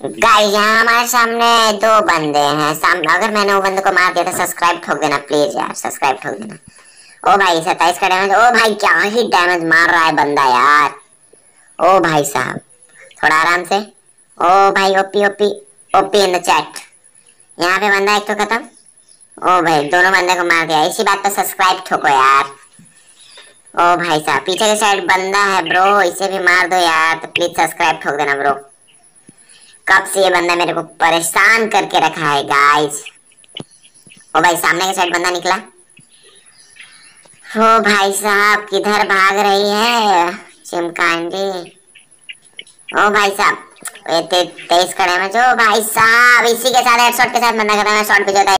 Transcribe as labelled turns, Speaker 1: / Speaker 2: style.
Speaker 1: Guys यहाँ हमारे सामने दो बंदे हैं। अगर मैंने वो बंदे को मार दिया तो सब्सक्राइब ठोक देना प्लीज यार, सब्सक्राइब ठोक देना। ओ भाई 27 का डैमेज। ओ भाई क्या ही डैमेज मार रहा है बंदा यार। ओ भाई साहब थोड़ा आराम से। ओ भाई OP OP OP in the chat. यहाँ पे बंदा एक तो खत्म। ओ भाई दोनों बंदे को मार दिया। इसी बात पे सब्सक्राइब ठोको यार। ओ भाई साहब पीछे के साइड बंदा है ब्रो, इसे भी मार दो यार। तो प्लीज सब्सक्राइब ठोक देना ब्रो। कब से ये बंदा मेरे को परेशान करके रखा है गाइस। ओ भाई सामने के साइड बंदा निकला। ओ भाई साहब किधर भाग रही है चिमकांडी। ओ भाई साहब 23 का डैमेज। ओ भाई साहब इसी के साथ हेडशॉट के साथ बंदा खत्म है। शॉट पे जो